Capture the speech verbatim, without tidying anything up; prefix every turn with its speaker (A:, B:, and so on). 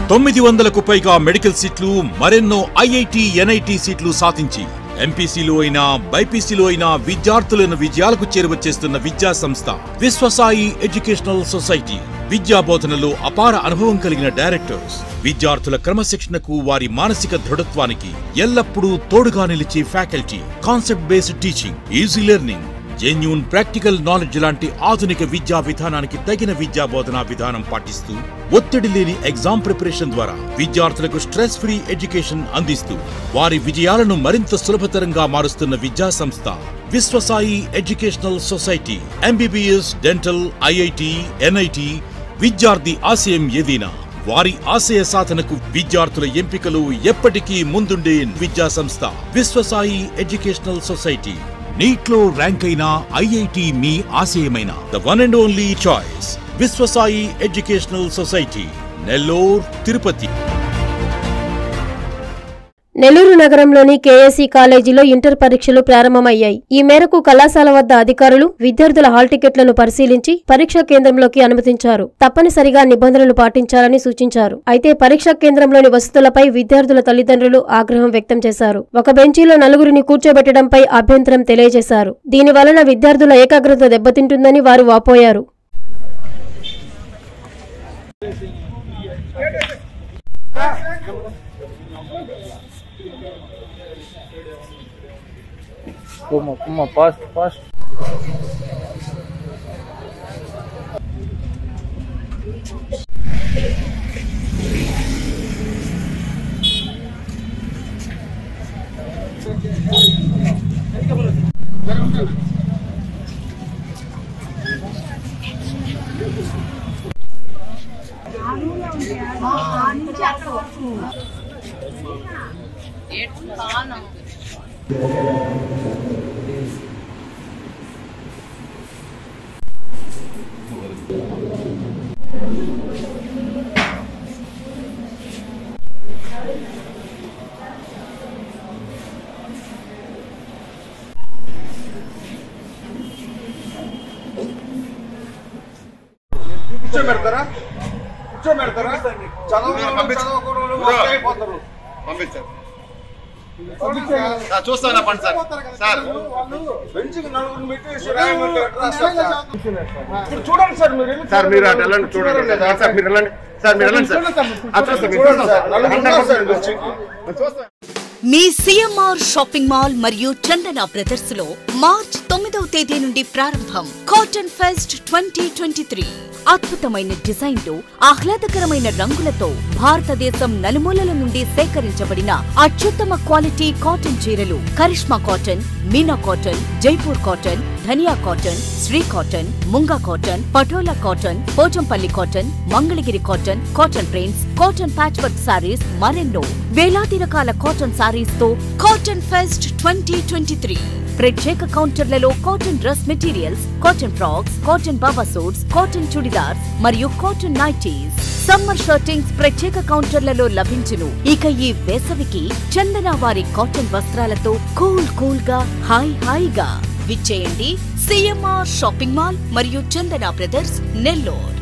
A: తొమ్మిది వందలకు పైగా మెడికల్ సీట్లు, మరెన్నో ఐఐటి, ఎన్ఐటి సీట్లు సాధించి ఎంపీసీలో అయినా బైపీసీలో అయినా విద్యార్థులను విజయాలకు చేరువచేస్తున్న విద్యా సంస్థ విశ్వసాయి ఎడ్యుకేషనల్ సొసైటీ. విద్యా బోధనలో అపార అనుభవం కలిగిన డైరెక్టర్స్ విద్యార్థుల క్రమశిక్షణకు, వారి మానసిక దృఢత్వానికి ఎల్లప్పుడూ తోడుగా నిలిచే faculty, concept based teaching, easy learning, genuine practical knowledge లాంటి ఆధునిక విద్యా విధానానికి తగిన విద్యా బోధనా విధానం పాటిస్తూ ఒత్తిడి లేని ఎగ్జామ్ ప్రిపరేషన్ ద్వారా విద్యార్థులకు స్ట్రెస్ ఫ్రీ ఎడ్యుకేషన్ అందిస్తూ వారి విజయాలను మరింత సులభతరంగా మారుస్తున్న విద్యా సంస్థ Viswasai educational society. MBBS, dental, IIT, NIT విద్యార్థి ఆశయం ఏదైనా వారి ఆశయ సాధనకు విద్యార్థుల ఎంపికలు ఎప్పటికీ ముందుండే విద్యా సంస్థ విశ్వసాయి ఎడ్యుకేషనల్ సొసైటీ. నీట్లో ర్యాంక్ అయిన ఐఐటి మీ ఆశయమైన the one and only choice Viswasai educational society, Nellore, Tirupati.
B: Nellore నగరంలోని కేఎస్ఈ కాలేజీలో ఇంటర్ పరీక్షలు ప్రారంభమయ్యాయి. ఈ మేరకు కళాశాల వద్ద అధికారులు విద్యార్థుల హాల్ టికెట్లను పరిశీలించి పరీక్షా కేంద్రంలోకి అనుమతించారు. తప్పనిసరిగా నిబంధనలు పాటించాలని సూచించారు. అయితే పరీక్షా కేంద్రంలోని వసతులపై విద్యార్థుల తల్లిదండ్రులు ఆగ్రహం వ్యక్తం చేశారు. ఒక బెంచీలో నలుగురిని కూర్చోబెట్టడంపై అభ్యంతరం తెలియజేశారు. దీని వలన విద్యార్థుల ఏకాగ్రత దెబ్బతింటుందని వారు వాపోయారు.
C: Como, como, fast, fast.
D: కూర్చోబెడతారా కూర్చోబెడతారా చదవకూడదు పంపించారు చూస్తాను పండి సార్ సార్ బెంచ్కి నలుగురు పెట్టేసి ఇప్పుడు చూడండి సార్ మీరు సార్ మీరు అటు వెళ్ళండి చూడండి సార్ మీరు వెళ్ళండి సార్ మీరు వెళ్ళండి సార్.
E: మీ సిఎంఆర్ షాపింగ్ మాల్ మరియు చందన బ్రదర్స్ లో మార్చ్ తొమ్మిదవ తేదీ నుండి ప్రారంభం cotton fest twenty twenty three. అద్భుతమైన డిజైన్లు, ఆహ్లాదకరమైన రంగులతో భారతదేశం నలుమూలల నుండి సేకరించబడిన అత్యుత్తమ క్వాలిటీ కాటన్ చీరలు, Karishma cotton, Meena cotton, Jaipur cotton, Dhaniya cotton, Shri cotton, Munga cotton, Patola cotton, Pochampally cotton, Mangalagiri cotton, cotton prints, cotton patch work sarees, మరెన్నో వేలాది రకాల కాటన్ సారీస్ తో cotton fest twenty twenty three. ప్రత్యేక కౌంటర్లలో cotton dress materials, cotton frocks, cotton baba suits, cotton churidars మరియు కాటన్ నైటీస్, సమ్మర్ షర్టింగ్స్ ప్రత్యేక కౌంటర్లలో లభించును. ఇక ఈ వేసవికి చందన వారి కాటన్ వస్త్రాలతో కూల్ కూల్ గా, హాయ్ హాయిగా విచ్చేయండి సిఎంఆర్ షాపింగ్ మాల్ మరియు చందన బ్రదర్స్, నెల్లూరు.